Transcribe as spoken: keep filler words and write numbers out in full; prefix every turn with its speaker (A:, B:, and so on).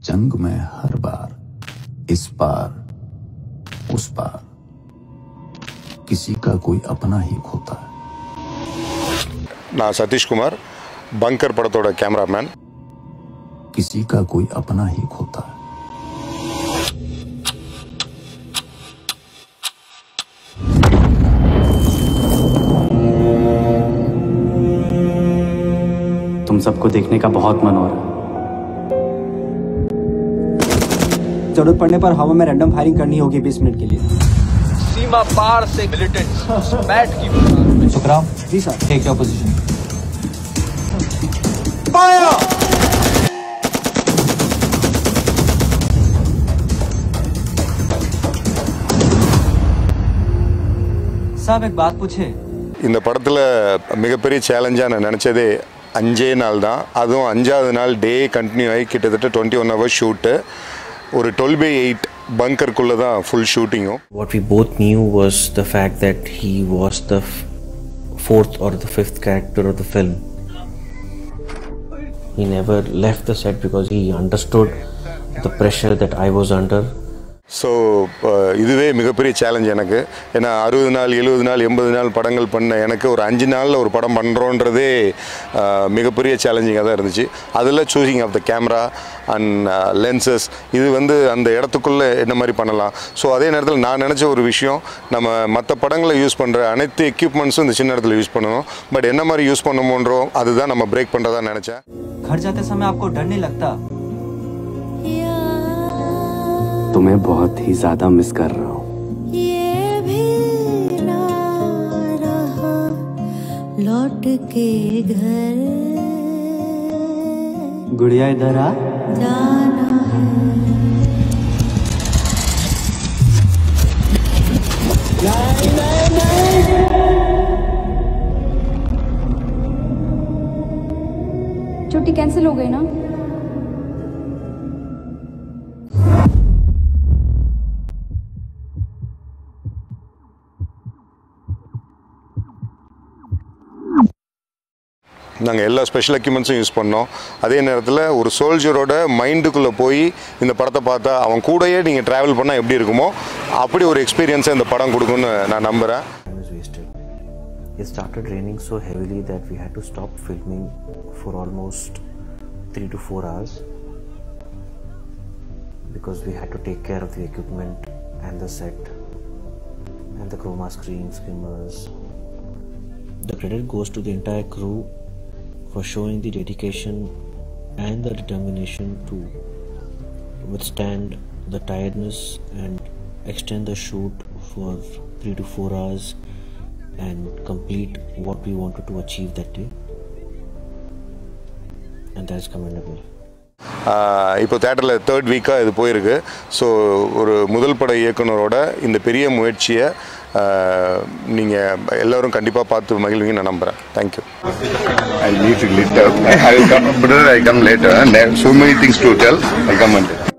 A: जंग में हर बार इस पार उस पार किसी का कोई अपना ही खोता है।
B: ना सतीश कुमार बंकर पड़तोड़ कैमरामैन।
A: किसी का कोई अपना ही खोता है।
C: तुम सबको देखने का बहुत मन हो रहा है।
D: जरूरत पड़ने पर हवा में रैंडम फायरिंग करनी होगी बीस मिनट के लिए।
E: सीमा पार से मिलिटेंट्स बैठ की
D: Sukhram ji sir, take your position. साहब एक बात पूछे।
B: இந்த படத்துல மிகப்பெரிய சேலஞ்சா நான் நினைச்சதே அஞ்சே நாள் தான். அதுவும் அஞ்சாவது நாள் டே கண்டினியூ ஆகி கிட்டத்தட்ட டுவெண்ட்டி ஒன் ஹவர்ஸ் ஷூட்டு. ஒரு டுவெல் பை எயிட் பங்கருக்குள்ள தான் ஃபுல் ஷூட்டிங்கும்.
F: What we both knew was the fact that he was the fourth or the fifth character of the film. He never left the set because he understood the pressure that I was under.
B: So இதுவே மிகப்பெரிய challenge எனக்கு. ஏன்னா அறுபது நாள் எழுபது நாள் எண்பது நாள் படங்கள் பண்ண எனக்கு ஒரு அஞ்சு நாளில் ஒரு படம் பண்ணுறோன்றதே மிகப்பெரிய சேலஞ்சிங்காக தான் இருந்துச்சு. அதில் choosing of the camera and lenses இது வந்து அந்த இடத்துக்குள்ளே என்ன மாதிரி பண்ணலாம். ஸோ அதே நேரத்தில் நான் நினச்ச ஒரு விஷயம், நம்ம மற்ற படங்களை யூஸ் பண்ணுற அனைத்து எக்யூப்மெண்ட்ஸும் இந்த சின்ன இடத்துல யூஸ் பண்ணணும். பட் என்ன மாதிரி யூஸ் பண்ணணுன்றோம் அதுதான் நம்ம பிரேக் பண்ணுறதா நினச்சேன்.
D: घर जाते समय आपको डर नहीं लगता?
C: तुम्हें बहुत ही ज्यादा मिस कर रहा हूँ।
G: ये भी ना रहा लौट के घर
D: गुड़िया इधर आ
G: जाना है।
D: नहीं, नहीं, नहीं।
H: छुट्टी कैंसिल हो गई ना?
B: நாங்கள் எல்லா ஸ்பெஷல் எக்யூப்மெண்ட்ஸும் யூஸ் பண்ணோம். அதே நேரத்தில் ஒரு சோல்ஜரோட மைண்டுக்குள்ளே போய் இந்த படத்தை பார்த்தா அவன் கூடயே நீங்கள் ட்ராவல் பண்ணால் எப்படி இருக்குமோ அப்படி ஒரு எக்ஸ்பீரியன்ஸை இந்த படம் கொடுக்குன்னு நான் நம்புகிறேன்.
F: It started raining so heavily that we had to stop filming for almost three to four hours because we had to take care of the equipment and the set and the chroma screen, skimmers. The credit goes to the entire crew for showing the dedication and the determination to withstand the tiredness and extend the shoot for three to four hours and complete what we wanted to achieve that day, and that's commendable.
B: இப்போ தேட்டரில் third வீக்காக இது போயிருக்கு. So ஒரு முதல் பட இயக்குனரோட இந்த பெரிய முயற்சியை நீங்கள் எல்லோரும் கண்டிப்பாக பார்த்து மகிழ்வீங்க நான் நம்புகிறேன். Thank you.
I: I need to lit up. I will come, brother, I come later. So many things to tell. I come and